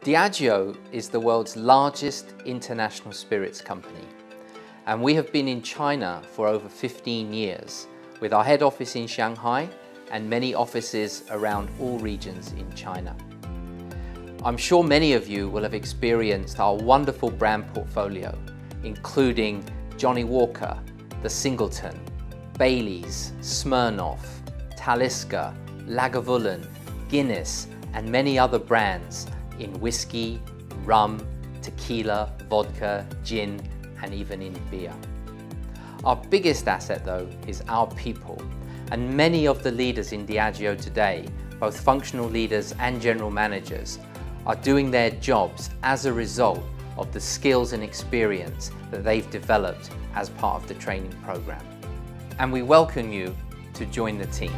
Diageo is the world's largest international spirits company, and we have been in China for over 15 years, with our head office in Shanghai and many offices around all regions in China. I'm sure many of you will have experienced our wonderful brand portfolio, including Johnnie Walker, The Singleton, Bailey's, Smirnoff, Talisker, Lagavulin, Guinness, and many other brands in whiskey, rum, tequila, vodka, gin, and even in beer. Our biggest asset though is our people, and many of the leaders in Diageo today, both functional leaders and general managers, are doing their jobs as a result of the skills and experience that they've developed as part of the training program. And we welcome you to join the team.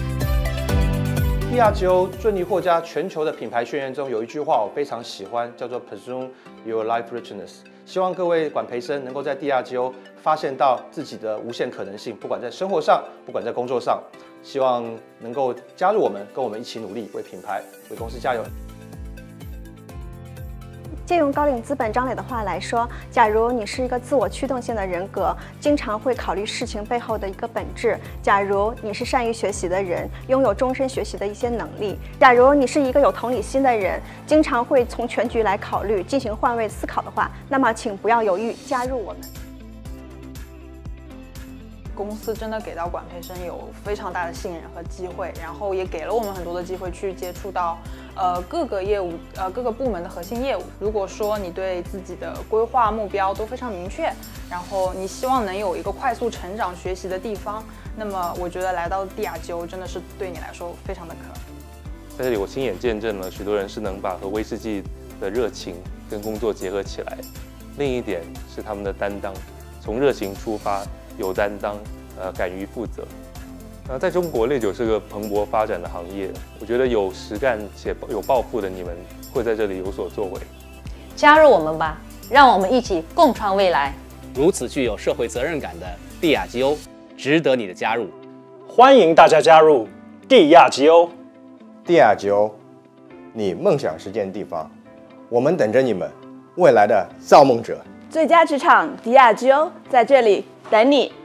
Diageo 顺利获加全球的品牌宣言中有一句话我非常喜欢，叫做 Pursue your life richness。希望各位管培生能够在 Diageo 发现到自己的无限可能性，不管在生活上，不管在工作上。希望能够加入我们，跟我们一起努力，为品牌、为公司加油。 借用高瓴资本张磊的话来说，假如你是一个自我驱动性的人格，经常会考虑事情背后的一个本质；假如你是善于学习的人，拥有终身学习的一些能力；假如你是一个有同理心的人，经常会从全局来考虑，进行换位思考的话，那么请不要犹豫，加入我们。 公司真的给到管培生有非常大的信任和机会，然后也给了我们很多的机会去接触到各个业务各个部门的核心业务。如果说你对自己的规划目标都非常明确，然后你希望能有一个快速成长学习的地方，那么我觉得来到Diageo真的是对你来说非常的可。 在这里我亲眼见证了许多人是能把和威士忌的热情跟工作结合起来，另一点是他们的担当，从热情出发，有担当，敢于负责。在中国，烈酒是个蓬勃发展的行业，我觉得有实干且有抱负的你们会在这里有所作为。 加入我们吧，让我们一起共创未来。 如此具有社会责任感的Diageo，值得你的加入。 欢迎大家加入Diageo。 Diageo，你梦想实践的地方，我们等着你们，未来的造梦者。 最佳职场Diageo在这里等你。